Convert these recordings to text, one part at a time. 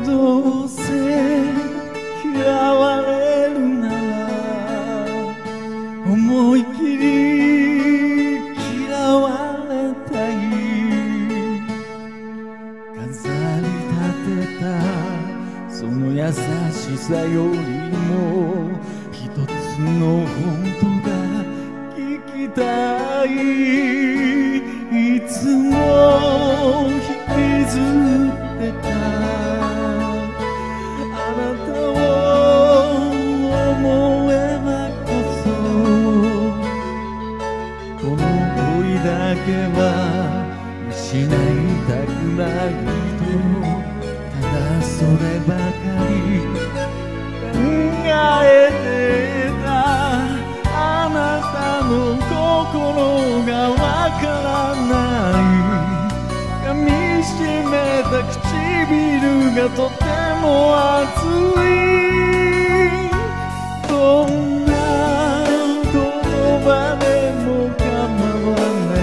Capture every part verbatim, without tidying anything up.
どうせ嫌われるなら思い切り嫌われたい。飾り立てたその優しさよりも一つの本当が聞きたい。いつも引きずってたあなたを思えばこそこの恋だけは失いたくないとただそればかり考えてた。あなたの心がわからない。噛みしめた唇がとても熱い。どんな言葉でも構わない。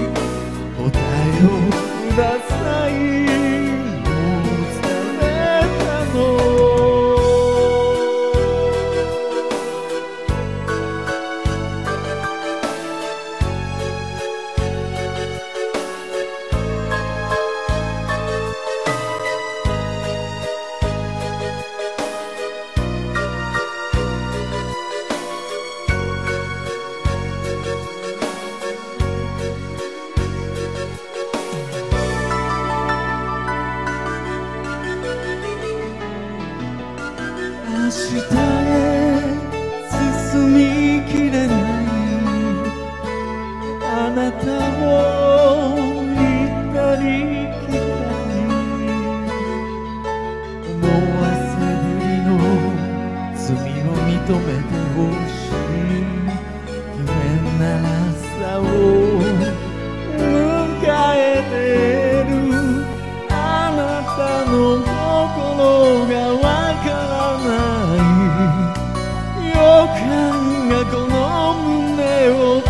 答えをください。明日へ進みきれないあなたを行ったり来たり思わせぶりの罪を認めてほしい。夢なら朝を迎えてるあなたの心がわからない。予感がこの胸を